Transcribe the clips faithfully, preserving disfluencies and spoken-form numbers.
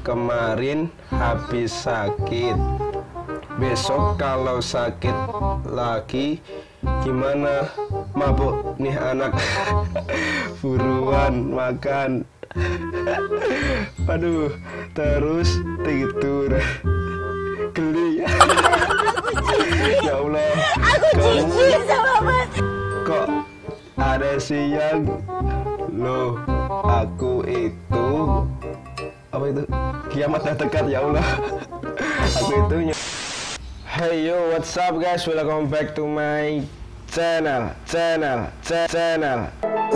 kemarin habis sakit. Besok kalau sakit lagi gimana? Mabuk nih anak. Buruan makan. Aduh, terus tidur. Geli. Ya Allah, aku jijik sama Mas. Kok ada siang? Loh, aku itu apa itu? Kiamat dah dekat, ya Allah. Aku itu. Hey yo, what's up guys? Welcome back to my channel, channel, channel.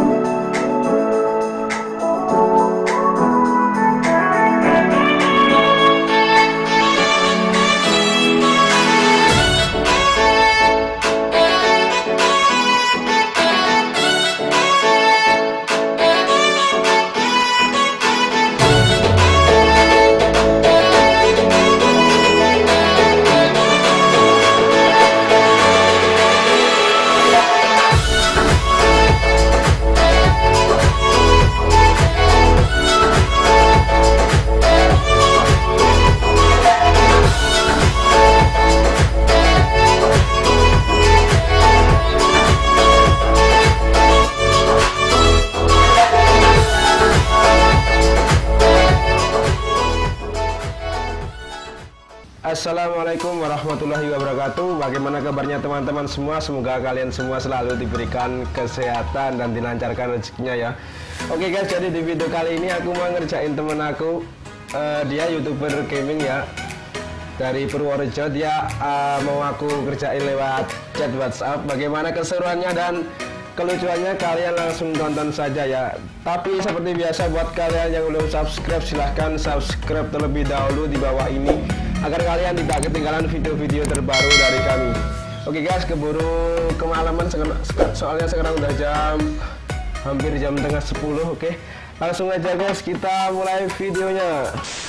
Assalamualaikum warahmatullahi wabarakatuh. Bagaimana kabarnya teman-teman semua? Semoga kalian semua selalu diberikan kesehatan dan dilancarkan rezekinya ya. Oke guys, jadi di video kali ini aku mau ngerjain temen aku. uh, Dia youtuber gaming ya, dari Purworejo. Dia uh, mau aku kerjain lewat chat WhatsApp. Bagaimana keseruannya dan kelucuannya kalian langsung tonton saja ya. Tapi seperti biasa, buat kalian yang belum subscribe, silahkan subscribe terlebih dahulu di bawah ini, agar kalian tidak ketinggalan video-video terbaru dari kami. Oke guys, keburu kemalaman soalnya sekarang udah jam hampir jam tengah sepuluh. Oke, langsung aja guys, kita mulai videonya.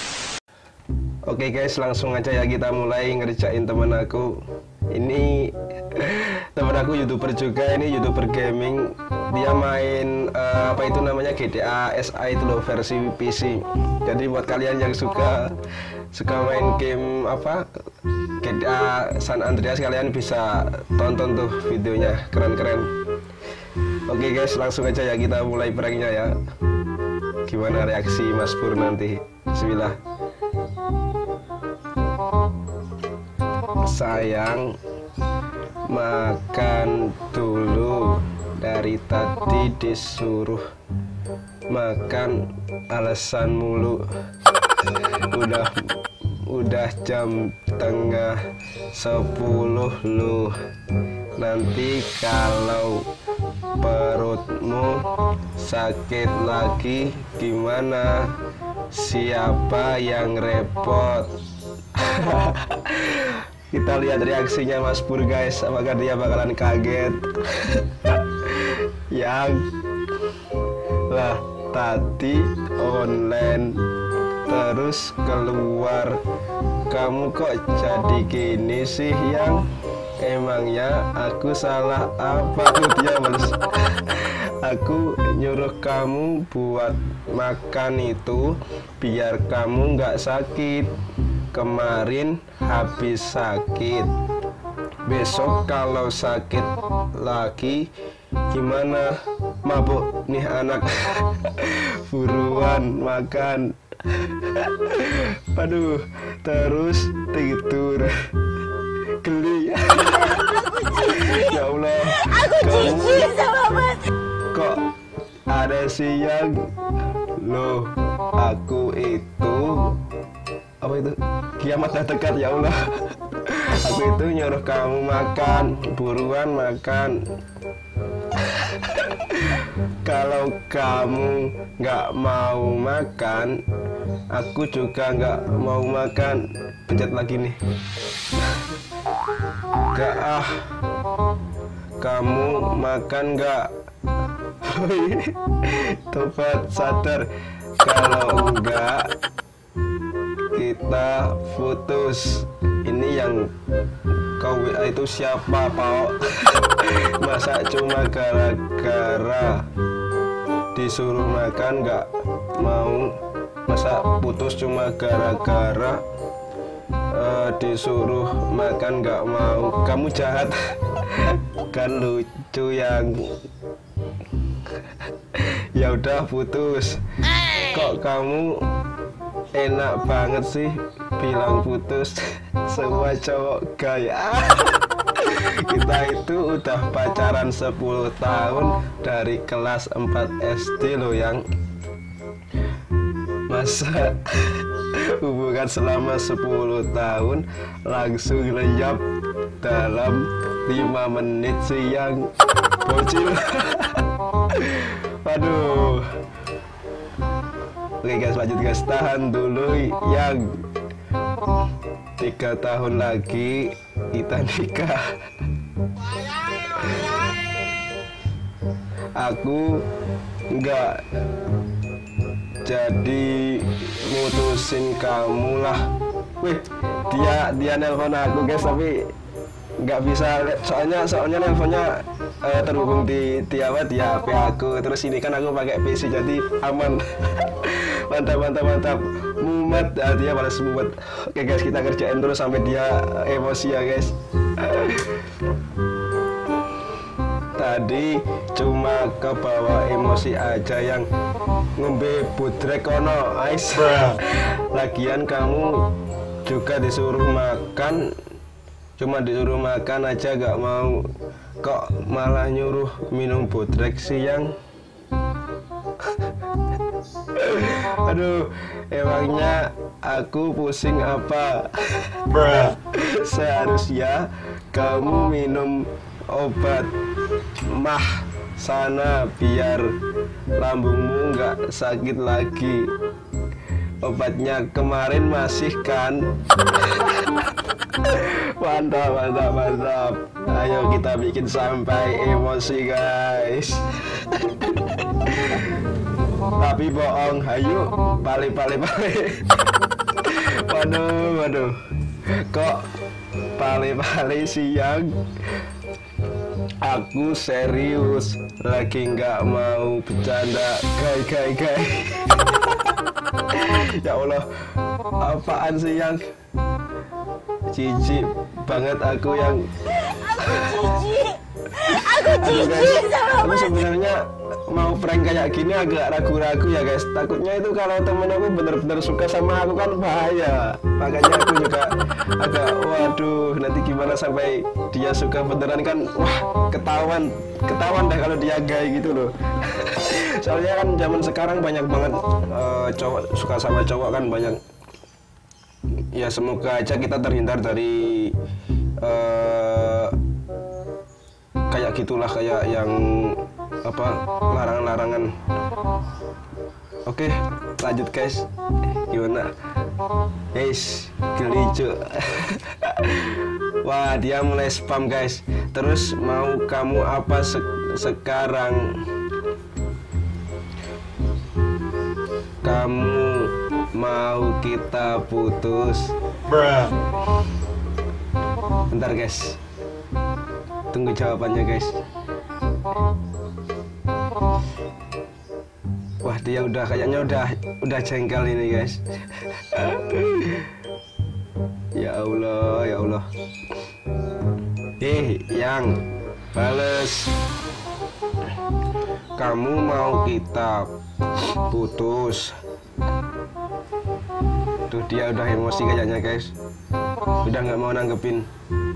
Oke guys, langsung aja ya kita mulai ngerjain temen aku. Ini temen aku youtuber juga, ini youtuber gaming. Dia main uh, apa itu namanya G T A S A itu loh, versi P C. Jadi buat kalian yang suka suka main game apa G T A San Andreas, kalian bisa tonton tuh videonya, keren-keren. Oke guys, langsung aja ya kita mulai pranknya ya. Gimana reaksi Mas Pur nanti? Bismillah. Sayang, makan dulu, dari tadi disuruh makan alasan mulu. Udah udah jam tengah sepuluh lu. Nanti kalau perutmu sakit lagi gimana? Siapa yang repot? Kita lihat reaksinya Mas Pur guys, apakah dia bakalan kaget. Yang lah tadi online terus keluar, kamu kok jadi gini sih yang? Emangnya aku salah apa? Tuh dia balas, aku nyuruh kamu buat makan itu biar kamu nggak sakit. Kemarin habis sakit. Besok kalau sakit lagi gimana? Mabuk nih anak. Buruan makan. Aduh, terus tidur. Geli. Ya Allah, aku jijik sama Mas. Kok ada siang? Loh, aku itu apa itu? Kiamat dah dekat, ya Allah. Aku itu nyuruh kamu makan, buruan makan. Kalau kamu nggak mau makan, aku juga nggak mau makan. Pencet lagi nih. Gak ah, kamu makan nggak? Tobat, sadar. Kalau enggak, kita putus. Ini yang kau W A itu siapa, Pak? Masa cuma gara-gara disuruh makan nggak mau? Mas masa putus cuma gara-gara uh, disuruh makan nggak mau. Kamu jahat kan, lucu yang ya udah putus. Kok kamu enak banget sih bilang putus, semua cowok gaya. Kita itu udah pacaran sepuluh tahun dari kelas empat S D loh yang. Masa hubungan selama sepuluh tahun langsung lenyap dalam lima menit sih yang bocil. Waduh. Oke guys, lanjut guys, tahan dulu yang tiga tahun lagi kita nikah. Aku nggak jadi mutusin kamu lah. Wih, dia dia nelpon aku guys, tapi nggak bisa, soalnya soalnya nelponnya uh, terhubung di di apa di H P aku. Terus ini kan aku pakai P C jadi aman. Mantap mantap mantap, mumet, ah, dia balas mumet. Oke guys, kita kerjain terus sampai dia emosi ya guys. Tadi cuma kebawa emosi aja yang ngombe budrek kono ais. Lagian kamu juga disuruh makan, cuma disuruh makan aja gak mau, kok malah nyuruh minum budrek sih yang. Aduh, emangnya aku pusing apa? Seharusnya kamu minum obat mah sana biar lambungmu nggak sakit lagi. Obatnya kemarin masih kan? Mantap, mantap, mantap. Ayo kita bikin sampai emosi guys. Tapi bohong, ayo balik balik balik. Waduh, waduh. Kok balik-balik siang? Aku serius, lagi nggak mau bercanda, gay gay gay. Ya Allah, apaan sih yang jijik banget aku yang. Aku jijik. Aku jijik sama Aku sebenarnya mau prank kayak gini agak ragu-ragu ya guys. Takutnya itu kalau temen aku bener-bener suka sama aku kan bahaya. Makanya aku juga agak waduh, nanti gimana sampai dia suka beneran kan. Wah, ketahuan ketahuan deh kalau dia gay gitu loh. Soalnya kan zaman sekarang banyak banget uh, cowok suka sama cowok kan banyak. Ya semoga aja kita terhindar dari uh, kayak gitulah, kayak yang apa larangan-larangan. Oke, lanjut guys. Gimana? Guys, gelicu. Wah, dia mulai spam guys. Terus mau kamu apa se sekarang? Kamu mau kita putus? Bruh. Bentar guys, tunggu jawabannya guys. Wah, dia udah kayaknya udah udah jengkel ini guys. Ya Allah, ya Allah. Eh, yang bales. Kamu mau kita putus? Tuh dia udah emosi kayaknya guys. Udah nggak mau nanggepin.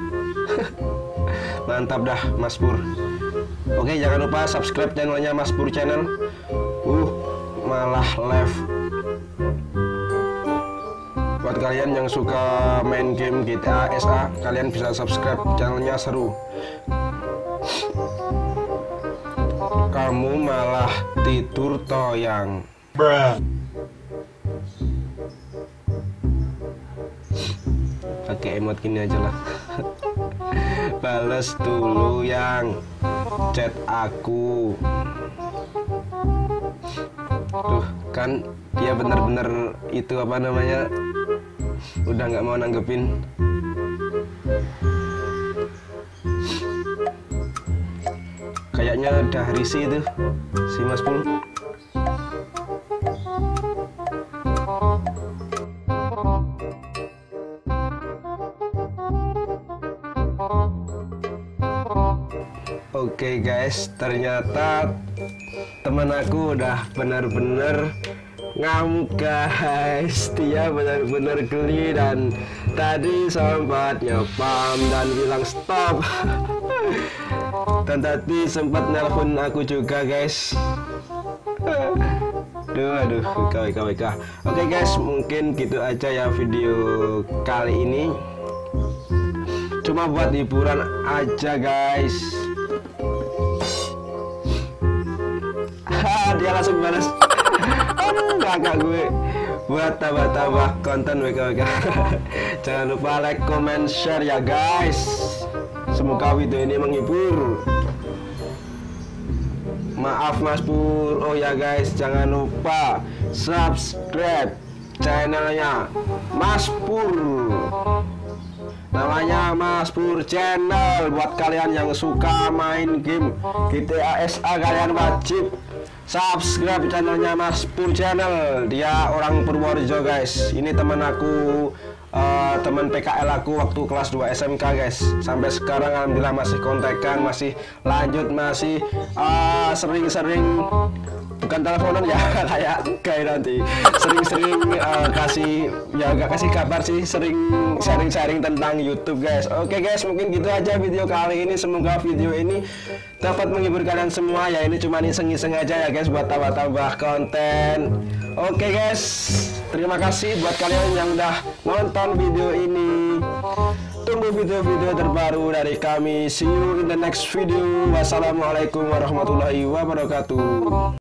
Mantap dah Mas Pur. Oke, jangan lupa subscribe channelnya Mas Pur Channel. Uh, malah live. Buat kalian yang suka main game G T A S A, kalian bisa subscribe channelnya, seru. Kamu malah tidur toyang. Bruh. Pakai emot gini aja lah. Bales dulu yang chat aku. Tuh kan dia bener-bener itu apa namanya, udah nggak mau nanggepin. Kayaknya udah risih tuh si Mas Pul. Oke guys, ternyata teman aku udah benar-benar ngamuk guys. Dia benar-benar geli dan tadi sempat nyepam dan bilang stop. Dan tadi sempat nelpon aku juga guys. Aduh, aduh, W K W K. Oke guys, mungkin gitu aja ya video kali ini. Cuma buat hiburan aja guys. Dia langsung balas. Kakak gue buat tambah-tambah konten W K W K. Jangan lupa like, comment, share ya guys. Semoga video ini menghibur. Maaf Mas Pur. Oh ya guys, jangan lupa subscribe channelnya Mas Pur. Namanya Mas Pur Channel. Buat kalian yang suka main game G T A S A, kalian wajib subscribe channelnya Mas Pur Channel. Dia orang Purworejo guys. Ini teman aku, uh, teman P K L aku waktu kelas dua S M K guys. Sampai sekarang alhamdulillah masih kontekan, masih lanjut, masih sering-sering uh, bukan teleponan ya kayak kayak nanti sering-sering uh, kasih ya gak kasih kabar sih, sering sharing-sharing tentang YouTube guys. Oke guys, mungkin gitu aja video kali ini. Semoga video ini dapat menghibur kalian semua ya. Ini cuma iseng-iseng aja ya guys, buat tambah-tambah konten. Oke guys, terima kasih buat kalian yang udah nonton video ini. Tunggu video-video terbaru dari kami. See you in the next video. Wassalamualaikum warahmatullahi wabarakatuh.